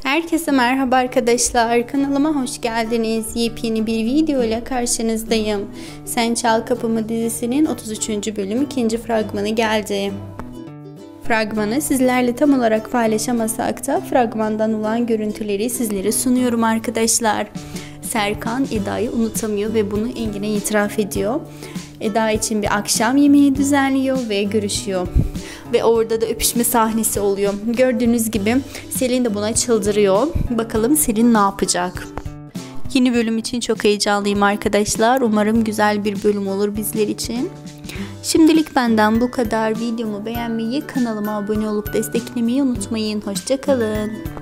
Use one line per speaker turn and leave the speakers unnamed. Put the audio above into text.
Herkese merhaba arkadaşlar. Kanalıma hoş geldiniz. Yepyeni bir video ile karşınızdayım. Sen Çal Kapımı dizisinin 33. bölüm 2. fragmanı geldi. Fragmanı sizlerle tam olarak paylaşamasak da fragmandan olan görüntüleri sizlere sunuyorum arkadaşlar. Serkan Eda'yı unutamıyor ve bunu Engin'e itiraf ediyor. Eda için bir akşam yemeği düzenliyor ve görüşüyor. Ve orada da öpüşme sahnesi oluyor. Gördüğünüz gibi Selin de buna çıldırıyor. Bakalım Selin ne yapacak? Yeni bölüm için çok heyecanlıyım arkadaşlar. Umarım güzel bir bölüm olur bizler için. Şimdilik benden bu kadar. Videomu beğenmeyi, kanalıma abone olup desteklemeyi unutmayın. Hoşça kalın.